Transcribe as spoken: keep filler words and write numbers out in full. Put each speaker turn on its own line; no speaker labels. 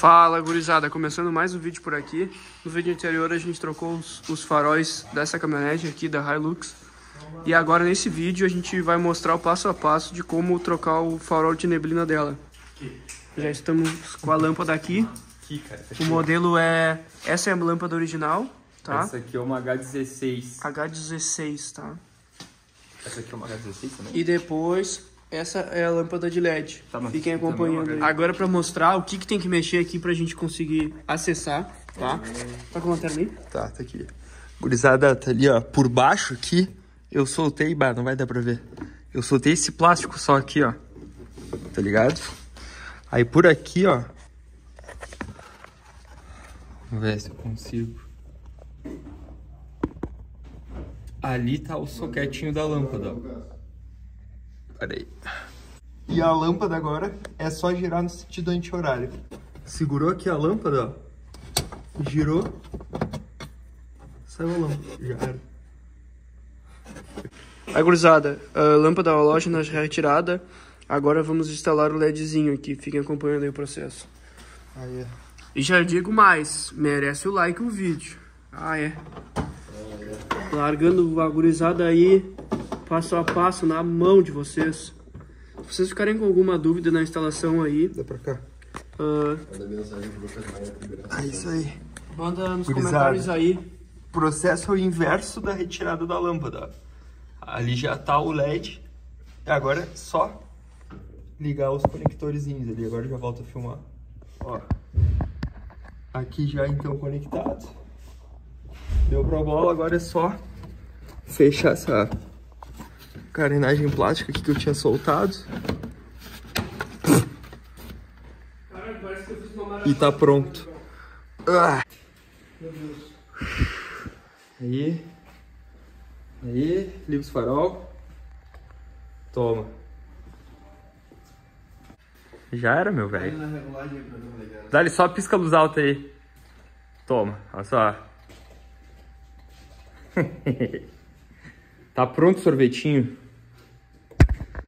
Fala, gurizada, começando mais um vídeo por aqui. No vídeo anterior a gente trocou os, os faróis dessa caminhonete aqui da Hilux. E agora nesse vídeo a gente vai mostrar o passo a passo de como trocar o farol de neblina dela. Já estamos com a lâmpada aqui. O modelo é... Essa é a lâmpada original, tá?
Essa aqui é uma H dezesseis.
H dezesseis, tá?
Essa aqui é uma H dezesseis também?
E depois... Essa é a lâmpada de L E D. Tá, fiquem acompanhando aí.
É
Agora pra mostrar o que, que tem que mexer aqui pra gente conseguir acessar, tá? Tá com a lanterna ali?
Tá, tá aqui. Gurizada, tá ali, ó. Por baixo aqui, eu soltei... Bah, não vai dar pra ver. Eu soltei esse plástico só aqui, ó. Tá ligado? Aí por aqui, ó. Vamos ver se eu consigo. Ali tá o soquetinho da lâmpada, ó. Peraí. E a lâmpada agora é só girar no sentido anti-horário. Segurou aqui a lâmpada, ó. Girou. Saiu a lâmpada. Já era.
Aí, gurizada, a lâmpada halógena já retirada. Agora vamos instalar o LEDzinho aqui. Fiquem acompanhando aí o processo.
Aí é.
E já digo mais, merece o like o vídeo. Ah, é. Largando a gurizada aí, passo a passo, na mão de vocês. Se vocês ficarem com alguma dúvida na instalação aí...
Dá pra cá.
Uh,
é isso aí.
Manda nos
Gurizada,
comentários aí.
Processo é o inverso da retirada da lâmpada. Ali já tá o L E D. E agora é só ligar os conectorzinhos ali. Agora já volto a filmar. Ó. Aqui já então conectado. Deu pra bola, agora é só fechar essa carenagem plástica aqui que eu tinha soltado.
Cara, parece que eu fiz uma
E tá pronto. Ah.
Meu Deus.
Aí. Aí, liga os farol. Toma. Já era, meu velho. Dá-lhe só pisca a luz alta aí. Toma, olha só. Tá pronto o sorvetinho.